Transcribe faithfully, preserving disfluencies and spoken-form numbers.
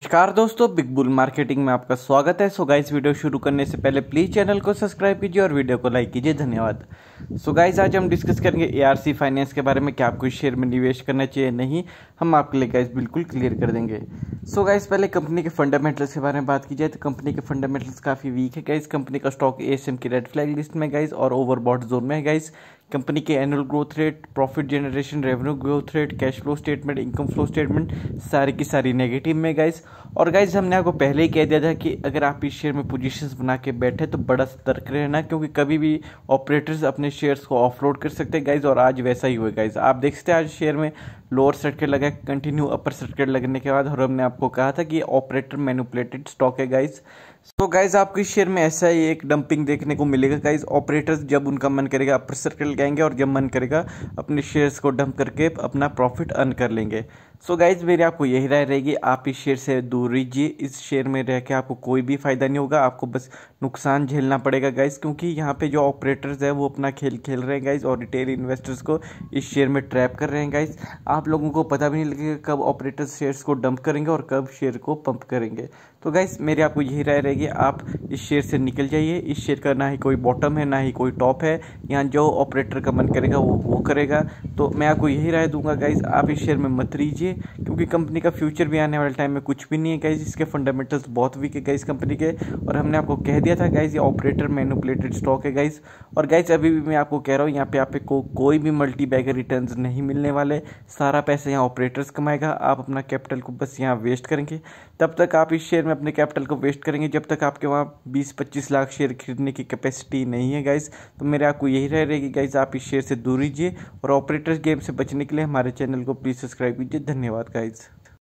नमस्कार दोस्तों, big bull marketing में आपका स्वागत है। सो गाइस, वीडियो शुरू करने से पहले प्लीज चैनल को सब्सक्राइब कीजिए और वीडियो को लाइक कीजिए। धन्यवाद। सो गाइस, आज हम डिस्कस करेंगे एआरसी फाइनेंस के बारे में, क्या आपको इस शेयर में निवेश करना चाहिए नहीं, हम आपके लिए गाइस बिल्कुल क्लियर कर देंगे। सो गाइस, पहले कंपनी के फंडामेंटल्स के बारे में बात की जाए तो कंपनी के फंडामेंटल्स काफ़ी वीक है गाइस। कंपनी का स्टॉक एएसएम की रेड फ्लैग लिस्ट में गाइस और ओवरबॉट जोन में है गाइस। कंपनी के annual growth rate, profit generation, revenue growth rate, cash flow statement, income flow statement सारी की सारी नेगेटिव में गाइस। और गाइस, हमने आपको पहले ही कह दिया था कि अगर आप इस शेयर में पोजीशंस बना के बैठे तो बड़ा सतर्क रहना, क्योंकि कभी भी ऑपरेटर्स अपने शेयर्स को ऑफलोड कर सकते हैं गाइस। और आज वैसा ही हुआ गाइस। आप देख सकते हैं आज शेयर में लोअर सर्किट लगा, कंटिन्यू अपर सर्किट लगने के बाद, और हमने आपको कहा था कि ऑपरेटर मैनिपुलेटेड स्टॉक है गाइस। तो गाइज आपको इस शेयर में ऐसा ही एक डंपिंग देखने को मिलेगा गाइज। ऑपरेटर्स जब उनका मन करेगा अपर सर्किट लगाएंगे और जब मन करेगा अपने शेयर्स को डंप करके अपना प्रॉफिट अर्न कर लेंगे। सो गाइज, मेरी आपको यही राय रहेगी, आप इस शेयर से दूर रहिए। इस शेयर में रह के आपको कोई भी फायदा नहीं होगा, आपको बस नुकसान झेलना पड़ेगा गाइज, क्योंकि यहाँ पे जो ऑपरेटर्स है वो अपना खेल खेल रहे हैं गाइज और रिटेल इन्वेस्टर्स को इस शेयर में ट्रैप कर रहे हैं गाइज। आप लोगों को पता भी नहीं लगेगा कब ऑपरेटर्स शेयर्स को डंप करेंगे और कब शेयर को पंप करेंगे। तो गाइज, मेरी आपको यही राय रहेगी, आप इस शेयर से निकल जाइए। इस शेयर का ना ही कोई बॉटम है ना ही कोई टॉप है, यहाँ जो ऑपरेटर का मन करेगा वो वो करेगा। तो मैं आपको यही राय दूंगा गाइज, आप इस शेयर में मत रहिए, क्योंकि कंपनी का फ्यूचर भी आने वाले टाइम में कुछ भी नहीं है गाइज। इसके फंडामेंटल्स बहुत वीक है गाइज कंपनी के, और हमने आपको कह दिया था गाइज ये ऑपरेटर मैनिपुलेटेड स्टॉक है गाइज। और गाइज, अभी भी मैं आपको कह रहा हूँ, यहाँ पे आप को कोई भी मल्टी बैगर रिटर्न्स नहीं मिलने वाले। सारा पैसा यहाँ ऑपरेटर्स कमाएगा, आप अपना कैपिटल को बस यहाँ वेस्ट करेंगे। तब तक आप इस शेयर में अपने कैपिटल को वेस्ट करेंगे जब तक आपके वहाँ बीस पच्चीस लाख शेयर खरीदने की कैपेसिटी नहीं है गाइज। तो मेरे आपको यही रह रहेगी गाइज, आप इस शेयर से दूर रहिए और ऑपरेटर्स गेम से बचने के लिए हमारे चैनल को प्लीज़ सब्सक्राइब कीजिए। धन्यवाद गाइज।